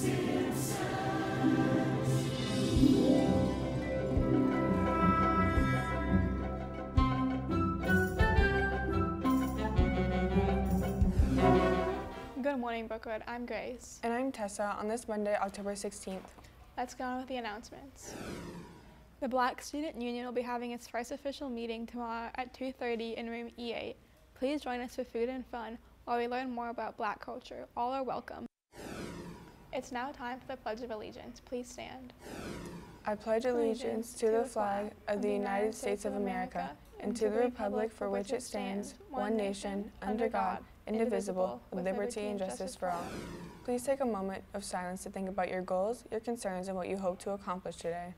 Good morning, Brookwood. I'm Grace. And I'm Tessa on this Monday, October 16th. Let's go on with the announcements. The Black Student Union will be having its first official meeting tomorrow at 2:30 in room E8. Please join us for food and fun while we learn more about Black culture. All are welcome. It's now time for the Pledge of Allegiance. Please stand. I pledge allegiance to the flag of the United States of America and to the republic for which it stands, one nation, under God, indivisible, with liberty and justice for all. Please take a moment of silence to think about your goals, your concerns, and what you hope to accomplish today.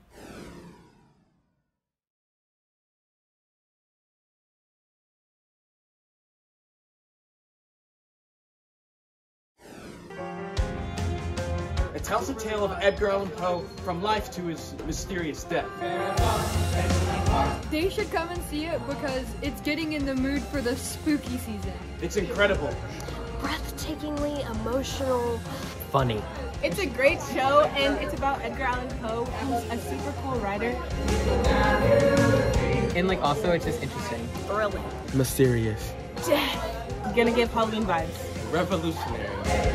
It tells the tale of Edgar Allan Poe from life to his mysterious death. They should come and see it because it's getting in the mood for the spooky season. It's incredible. Breathtakingly emotional. Funny. It's a great show, and it's about Edgar Allan Poe, who's a super cool writer. And also it's just interesting. Thrilling. Mysterious. Gonna give Halloween vibes. Revolutionary.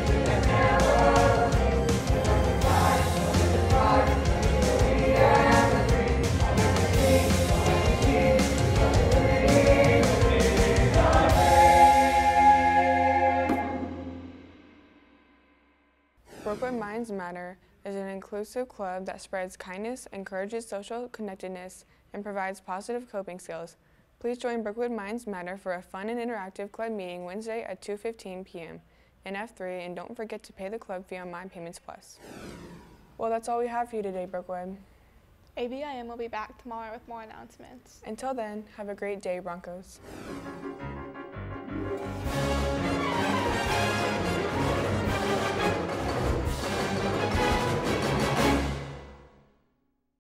Brookwood Minds Matter is an inclusive club that spreads kindness, encourages social connectedness, and provides positive coping skills. Please join Brookwood Minds Matter for a fun and interactive club meeting Wednesday at 2:15 p.m. in F3, and don't forget to pay the club fee on My Payments Plus. Well, that's all we have for you today, Brookwood. ABIM will be back tomorrow with more announcements. Until then, have a great day, Broncos.